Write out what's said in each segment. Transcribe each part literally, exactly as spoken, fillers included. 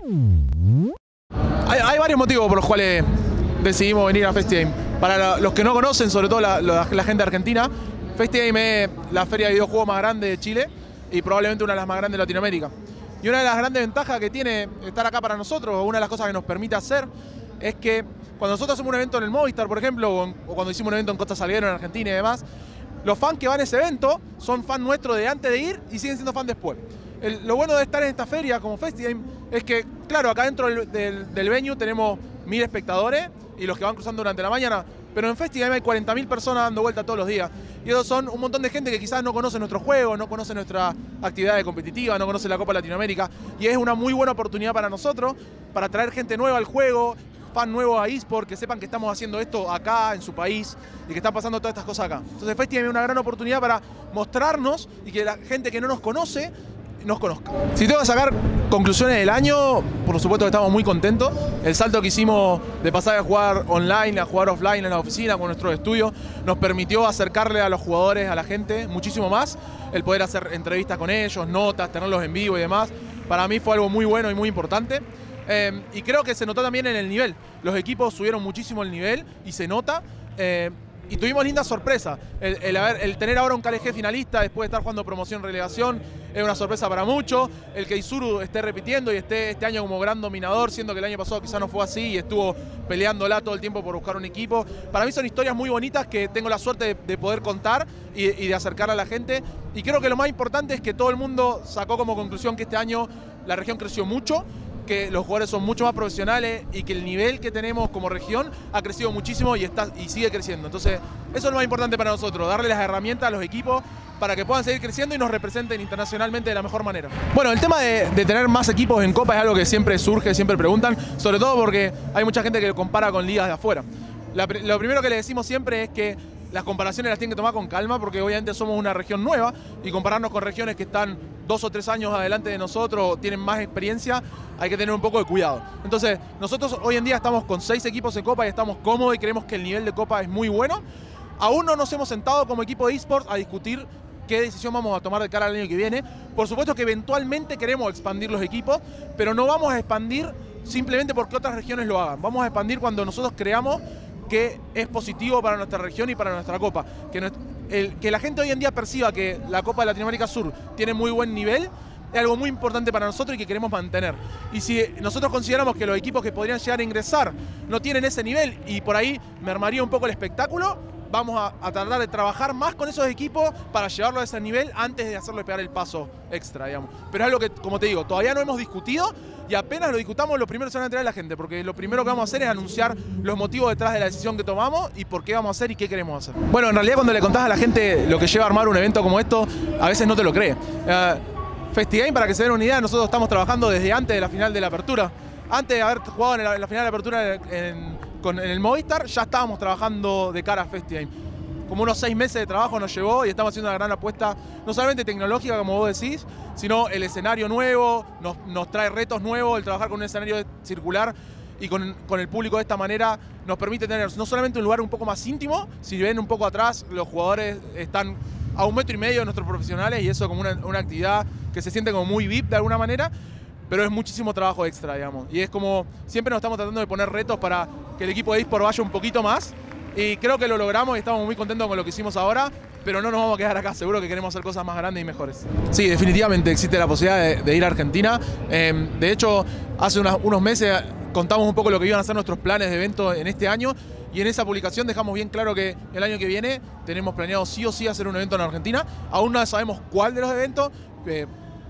Hay, hay varios motivos por los cuales decidimos venir a FestiGame. Para los que no conocen, sobre todo la, la, la gente argentina, FestiGame es la feria de videojuegos más grande de Chile y probablemente una de las más grandes de Latinoamérica. Y una de las grandes ventajas que tiene estar acá para nosotros, o una de las cosas que nos permite hacer, es que cuando nosotros hacemos un evento en el Movistar, por ejemplo, o, en, o cuando hicimos un evento en Costa Salguero, en Argentina y demás, los fans que van a ese evento son fans nuestros de antes de ir y siguen siendo fans después. El, lo bueno de estar en esta feria como FestiGame es que, claro, acá dentro del, del, del venue tenemos mil espectadores y los que van cruzando durante la mañana, pero en FestiGame hay cuarenta mil personas dando vuelta todos los días. Y esos son un montón de gente que quizás no conoce nuestro juego, no conoce nuestra actividad competitiva, no conoce la Copa Latinoamérica. Y es una muy buena oportunidad para nosotros, para traer gente nueva al juego, fan nuevos a eSport, que sepan que estamos haciendo esto acá, en su país, y que están pasando todas estas cosas acá. Entonces FestiGame es una gran oportunidad para mostrarnos y que la gente que no nos conoce nos conozca. Si tengo que sacar conclusiones del año, por supuesto que estamos muy contentos. El salto que hicimos de pasar a jugar online a jugar offline en la oficina con nuestros estudios nos permitió acercarle a los jugadores, a la gente, muchísimo más. El poder hacer entrevistas con ellos, notas, tenerlos en vivo y demás. Para mí fue algo muy bueno y muy importante. Eh, y creo que se notó también en el nivel. Los equipos subieron muchísimo el nivel y se nota. Eh, Y tuvimos lindas sorpresas. El, el, haber, el tener ahora un K L G finalista después de estar jugando promoción-relegación es una sorpresa para muchos. El que Isuru esté repitiendo y esté este año como gran dominador, siendo que el año pasado quizás no fue así y estuvo peleándola todo el tiempo por buscar un equipo. Para mí son historias muy bonitas que tengo la suerte de, de poder contar y, y de acercar a la gente. Y creo que lo más importante es que todo el mundo sacó como conclusión que este año la región creció mucho, que los jugadores son mucho más profesionales y que el nivel que tenemos como región ha crecido muchísimo y, está, y sigue creciendo. Entonces, eso es lo más importante para nosotros, darle las herramientas a los equipos para que puedan seguir creciendo y nos representen internacionalmente de la mejor manera. Bueno, el tema de, de tener más equipos en Copa es algo que siempre surge, siempre preguntan, sobre todo porque hay mucha gente que lo compara con ligas de afuera. La, lo primero que le decimos siempre es que las comparaciones las tienen que tomar con calma porque obviamente somos una región nueva y compararnos con regiones que están dos o tres años adelante de nosotros, tienen más experiencia, hay que tener un poco de cuidado. Entonces, nosotros hoy en día estamos con seis equipos en Copa y estamos cómodos y creemos que el nivel de Copa es muy bueno. Aún no nos hemos sentado como equipo de eSports a discutir qué decisión vamos a tomar de cara al año que viene. Por supuesto que eventualmente queremos expandir los equipos, pero no vamos a expandir simplemente porque otras regiones lo hagan. Vamos a expandir cuando nosotros creamos que es positivo para nuestra región y para nuestra Copa. Que, el, que la gente hoy en día perciba que la Copa de Latinoamérica Sur tiene muy buen nivel es algo muy importante para nosotros y que queremos mantener. Y si nosotros consideramos que los equipos que podrían llegar a ingresar no tienen ese nivel y por ahí mermaría un poco el espectáculo, vamos a, a tratar de trabajar más con esos equipos para llevarlo a ese nivel antes de hacerlo pegar el paso extra, digamos. Pero es algo que, como te digo, todavía no hemos discutido y apenas lo discutamos, lo primero que se van a enterar la gente, porque lo primero que vamos a hacer es anunciar los motivos detrás de la decisión que tomamos y por qué vamos a hacer y qué queremos hacer. Bueno, en realidad cuando le contás a la gente lo que lleva a armar un evento como esto, a veces no te lo cree. Uh, FestiGame, para que se den una idea, nosotros estamos trabajando desde antes de la final de la apertura. Antes de haber jugado en la, en la final de la apertura en, en, con, en el Movistar, ya estábamos trabajando de cara a FestiGame. Como unos seis meses de trabajo nos llevó y estamos haciendo una gran apuesta, no solamente tecnológica, como vos decís, sino el escenario nuevo, nos, nos trae retos nuevos, el trabajar con un escenario circular y con, con el público de esta manera nos permite tener no solamente un lugar un poco más íntimo, si ven un poco atrás, los jugadores están a un metro y medio de nuestros profesionales y eso como una, una actividad que se siente como muy V I P de alguna manera, pero es muchísimo trabajo extra, digamos. Y es como, siempre nos estamos tratando de poner retos para que el equipo de eSport vaya un poquito más. Y creo que lo logramos y estamos muy contentos con lo que hicimos ahora, pero no nos vamos a quedar acá, seguro que queremos hacer cosas más grandes y mejores. Sí, definitivamente existe la posibilidad de, de ir a Argentina. Eh, de hecho, hace unas, unos meses contamos un poco lo que iban a ser nuestros planes de evento en este año y en esa publicación dejamos bien claro que el año que viene tenemos planeado sí o sí hacer un evento en Argentina. Aún no sabemos cuál de los eventos. Eh,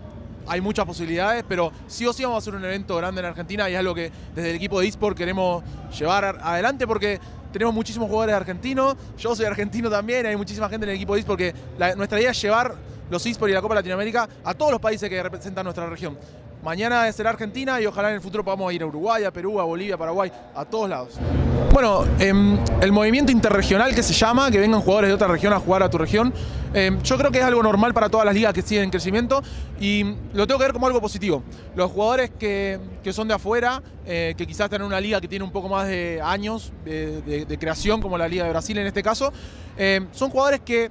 Hay muchas posibilidades, pero sí o sí vamos a hacer un evento grande en Argentina y es algo que desde el equipo de eSport queremos llevar adelante porque tenemos muchísimos jugadores argentinos, yo soy argentino también, hay muchísima gente en el equipo de eSport porque la, nuestra idea es llevar los eSport y la Copa Latinoamérica a todos los países que representan nuestra región. Mañana será Argentina y ojalá en el futuro podamos ir a Uruguay, a Perú, a Bolivia, a Paraguay, a todos lados. Bueno, eh, el movimiento interregional que se llama, que vengan jugadores de otra región a jugar a tu región, eh, yo creo que es algo normal para todas las ligas que siguen en crecimiento y lo tengo que ver como algo positivo. Los jugadores que, que son de afuera, eh, que quizás están en una liga que tiene un poco más de años de, de, de creación, como la Liga de Brasil en este caso, eh, son jugadores que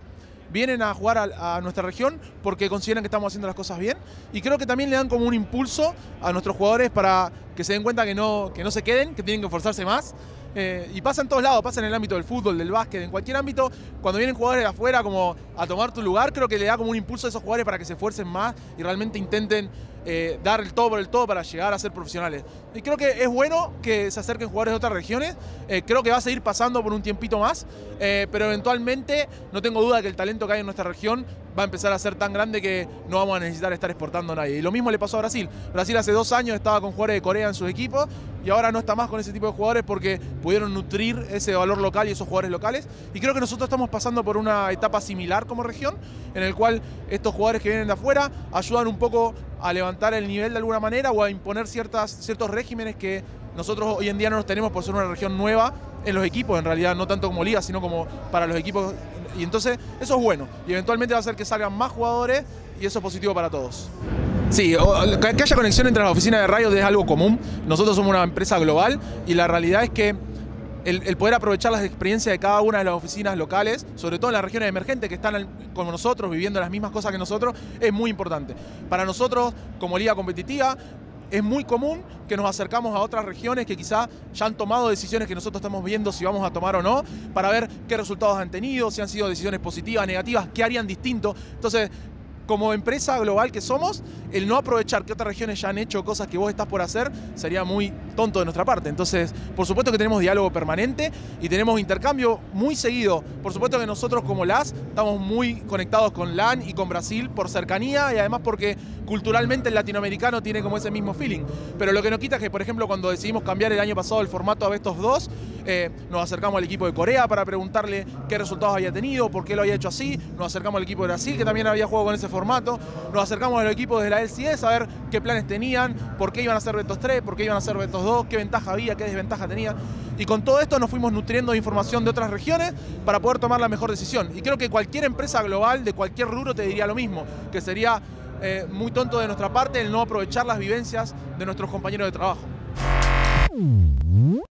vienen a jugar a, a nuestra región porque consideran que estamos haciendo las cosas bien, y creo que también le dan como un impulso a nuestros jugadores para que se den cuenta que no, que no se queden, que tienen que esforzarse más. Eh, y pasa en todos lados, pasa en el ámbito del fútbol, del básquet, en cualquier ámbito. Cuando vienen jugadores de afuera como a tomar tu lugar, creo que le da como un impulso a esos jugadores para que se esfuercen más y realmente intenten eh, dar el todo por el todo para llegar a ser profesionales. Y creo que es bueno que se acerquen jugadores de otras regiones, eh, creo que va a seguir pasando por un tiempito más, eh, pero eventualmente no tengo duda que el talento que hay en nuestra región va a empezar a ser tan grande que no vamos a necesitar estar exportando a nadie. Y lo mismo le pasó a Brasil. Brasil hace dos años estaba con jugadores de Corea en sus equipos y ahora no está más con ese tipo de jugadores porque pudieron nutrir ese valor local y esos jugadores locales. Y creo que nosotros estamos pasando por una etapa similar como región, en el cual estos jugadores que vienen de afuera ayudan un poco a levantar el nivel de alguna manera o a imponer ciertas, ciertos regímenes que nosotros hoy en día no los tenemos por ser una región nueva en los equipos, en realidad no tanto como liga, sino como para los equipos. Y entonces eso es bueno y eventualmente va a hacer que salgan más jugadores y eso es positivo para todos. Sí, que haya conexión entre las oficinas de Riot es algo común. Nosotros somos una empresa global y la realidad es que el, el poder aprovechar las experiencias de cada una de las oficinas locales, sobre todo en las regiones emergentes que están con nosotros, viviendo las mismas cosas que nosotros, es muy importante. Para nosotros, como liga competitiva, es muy común que nos acercamos a otras regiones que quizá ya han tomado decisiones que nosotros estamos viendo si vamos a tomar o no, para ver qué resultados han tenido, si han sido decisiones positivas, negativas, qué harían distinto. Entonces, como empresa global que somos, el no aprovechar que otras regiones ya han hecho cosas que vos estás por hacer sería muy tonto de nuestra parte. Entonces, por supuesto que tenemos diálogo permanente y tenemos intercambio muy seguido. Por supuesto que nosotros como L A S estamos muy conectados con LAN y con Brasil por cercanía y además porque culturalmente el latinoamericano tiene como ese mismo feeling. Pero lo que no quita es que, por ejemplo, cuando decidimos cambiar el año pasado el formato a Best of dos, eh, nos acercamos al equipo de Corea para preguntarle qué resultados había tenido, por qué lo había hecho así. Nos acercamos al equipo de Brasil, que también había jugado con ese formato. formato, nos acercamos a los equipos de la L C S a ver qué planes tenían, por qué iban a ser Betos tres, por qué iban a ser Betos dos, qué ventaja había, qué desventaja tenían. Y con todo esto nos fuimos nutriendo de información de otras regiones para poder tomar la mejor decisión. Y creo que cualquier empresa global de cualquier rubro te diría lo mismo, que sería eh, muy tonto de nuestra parte el no aprovechar las vivencias de nuestros compañeros de trabajo.